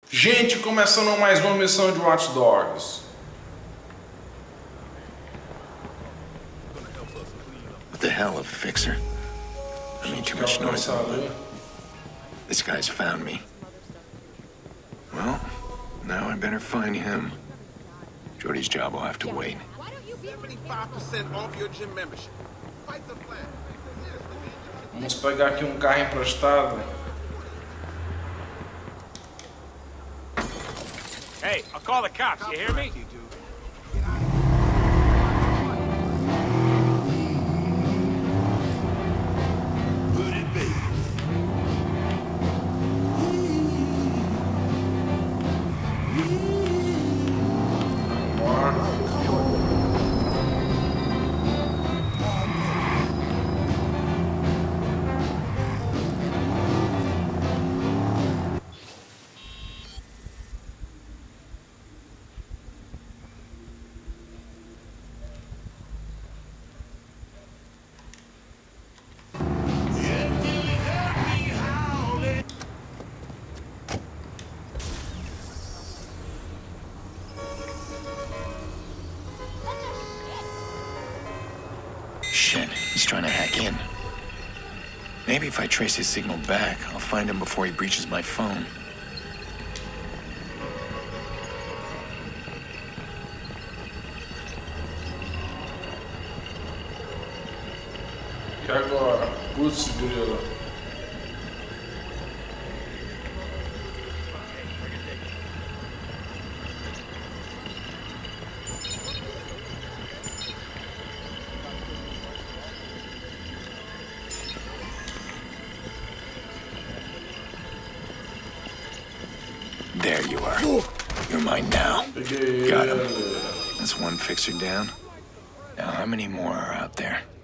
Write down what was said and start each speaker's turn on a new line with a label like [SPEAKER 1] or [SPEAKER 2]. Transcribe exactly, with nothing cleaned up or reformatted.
[SPEAKER 1] Gente, começando mais uma missão de Watch Dogs.
[SPEAKER 2] What the hell, a fixer? I mean, too much noise on the loop. This guy's found me. Well, now I better find him. Jordy's job will have to wait.
[SPEAKER 3] seventy-five percent off your gym membership. Fight the flag.
[SPEAKER 1] Vamos pegar aqui um carro emprestado.
[SPEAKER 4] Hey, I'll call the cops, you hear me?
[SPEAKER 2] Shit, he's trying to hack in. Maybe if I trace his signal back, I'll find him before he breaches my phone.
[SPEAKER 1] E agora? Putz, grilo.
[SPEAKER 2] There you are. You're mine now. Got him. That's one fixer down. Now, how many more are out there?